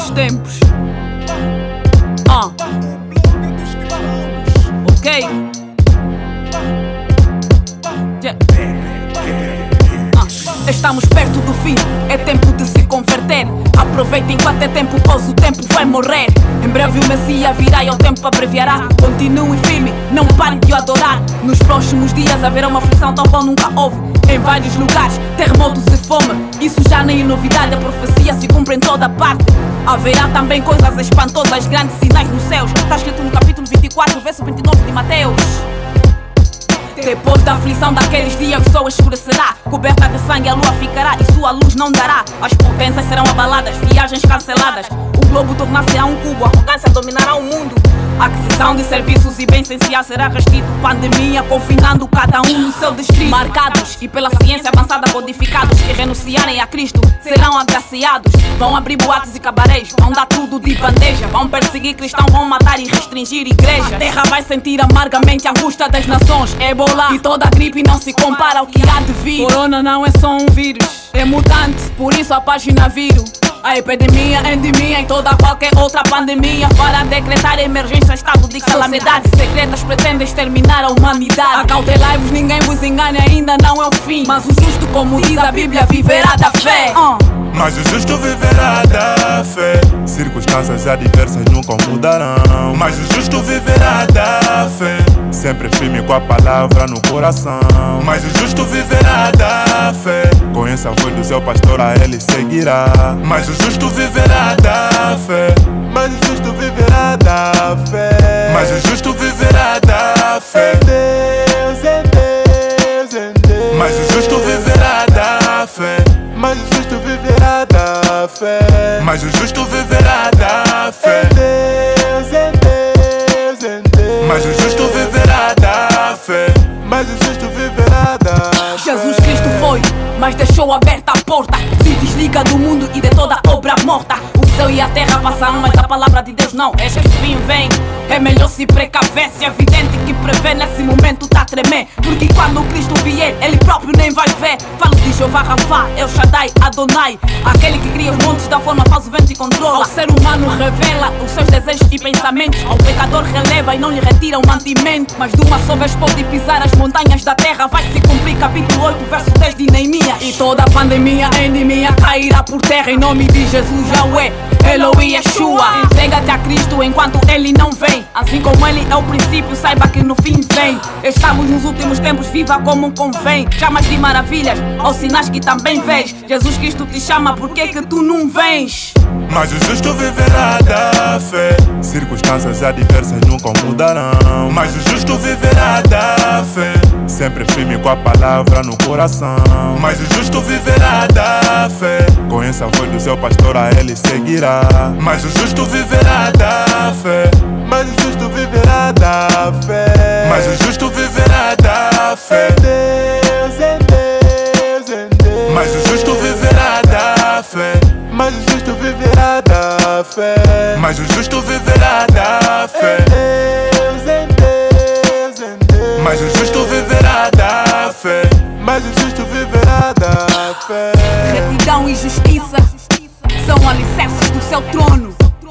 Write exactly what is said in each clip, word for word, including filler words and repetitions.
os tempos. Ah. Ok? Yeah. Ah. Estamos perto do fim, é tempo de se converter. Aproveita enquanto é tempo, pois o tempo vai morrer. Em breve o Messias virá e o tempo abreviará. Continue firme, não pare de o adorar. Nos próximos dias haverá uma aflição tal qual nunca houve em vários lugares, terremotos e fome. Isso já nem é novidade, a profecia se cumpre em toda parte. Haverá também coisas espantosas, grandes sinais nos céus. Está escrito no capítulo vinte e quatro, verso vinte e nove de Mateus. Depois da aflição daqueles dias o sol escurecerá, coberta de sangue a lua ficará e sua luz não dará. As potências serão abaladas, viagens canceladas. O globo tornar-se-á um cubo, a arrogância dominará o mundo. A aquisição de serviços e bens essenciais será restrito. Pandemia confinando cada um no seu distrito. Marcados e pela ciência avançada codificados, que renunciarem a Cristo serão agraciados. Vão abrir boates e cabarés, vão dar tudo de bandeja. Vão perseguir cristãos, vão matar e restringir igreja. A terra vai sentir amargamente a angústia das nações. Ebola e toda a gripe não se compara ao que há de vir. Corona não é só um vírus, é mutante, por isso a página viro. A epidemia, endemia e toda qualquer outra pandemia para decretar emergência, estado de calamidades secretas pretendem exterminar a humanidade. Acautelai-vos, ninguém vos engane, ainda não é o fim. Mas o justo, como diz a Bíblia, viverá da fé. uh. Mas o justo viverá da fé. Circunstâncias adversas nunca mudarão. Mas o justo viverá da fé, sempre firme com a palavra no coração. Mas o justo viverá da fé, conheça a voz do seu pastor, a ele seguirá. Mas o justo viverá da fé. Mas o justo viverá da fé. Mas o justo viverá da fé. Deus é Deus, é Deus. Mas o justo viverá da fé. Mas o justo viverá da fé. Mas o justo viverá da fé. Deus é Deus, é Deus. Mas o justo viverá da fé. Mas o justo viverá da fé. Jesus Cristo foi, mas deixou aberta a porta. Se desliga do mundo e de toda obra morta. O céu e a terra passarão, mas a palavra de Deus não. Este fim vem, é melhor se precaver. Se é evidente que prevê nesse momento tá a tremer, porque quando Cristo vier, ele próprio nem vai ver. Falo de Jeová Rafa, El Shaddai, Adonai, aquele que cria os montes da forma, faz o vento e controla. Ao ser humano revela os seus desejos e pensamentos. Ao pecador releva e não lhe retira o mantimento. Mas de uma só vez pode pisar as montanhas da terra. Vai se cumprir capítulo oito, verso dez de Neemias. E toda a pandemia, endemia cairá por terra em nome de Jesus, Yahweh, Elohim, Yeshua. Entrega-te a Cristo enquanto Ele não vem. Assim como Ele é o princípio, saiba que no fim vem. Estamos nos últimos tempos, viva como convém. Chamas de maravilhas, aos sinais que também vês. Jesus Cristo te chama, por que que tu não vens? Mas o justo viverá da fé. Circunstâncias adversas nunca mudarão. Mas o justo viverá da fé, sempre firme com a palavra no coração. Mas o justo viverá da fé, conheça a voz do seu pastor, a ele seguirá. Mas o justo viverá da fé. Mas o justo viverá da fé. Mas o justo viverá da fé. Deus é Deus, é Deus. Mas o justo viverá da fé. Mas o justo viverá da fé. Mas o justo viverá da fé. Deus é Deus, é Deus. Mas o justo viverá da fé. Mas o justo viverá da fé. Retidão e justiça são alicerces do seu trono.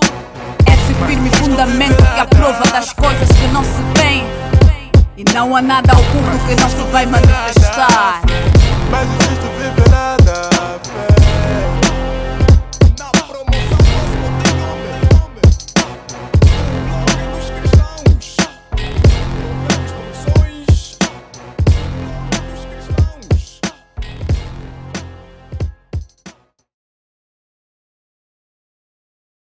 Esse firme fundamento que é a prova das coisas que não se veem. E não há nada oculto que não se vai manifestar. Mas o justo